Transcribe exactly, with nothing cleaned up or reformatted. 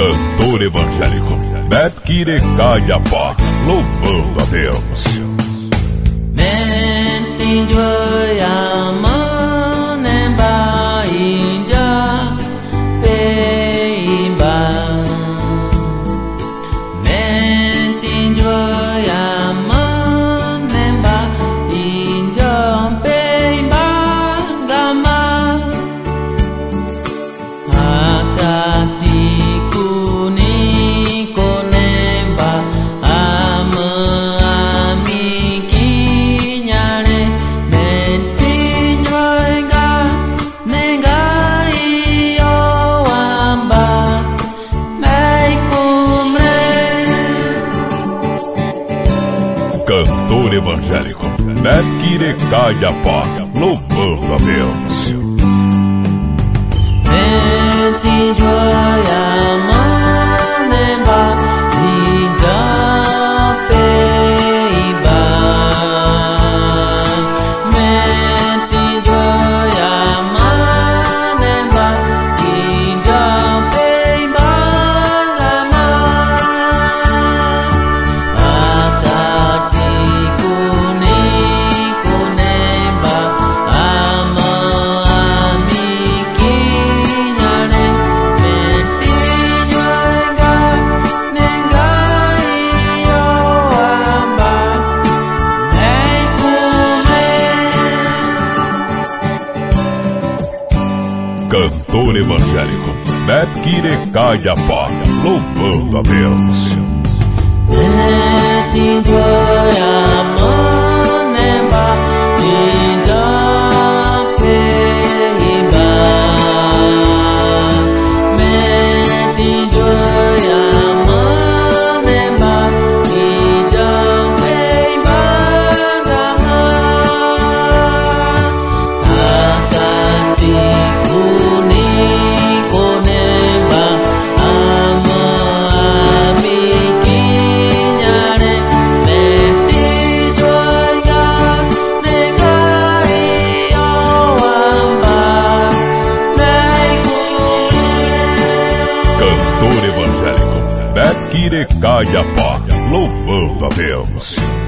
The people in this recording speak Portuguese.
Cantor evangélico Beto Quirecaiapá, louvando a Deus. Cantor evangélico Beto Quirecaiapá, louvando a Deus. Cantor evangélico Beto Quirecaiapá, louvando a Deus. Cantor evangélico Beto Quirecaiapá, louvando a Deus.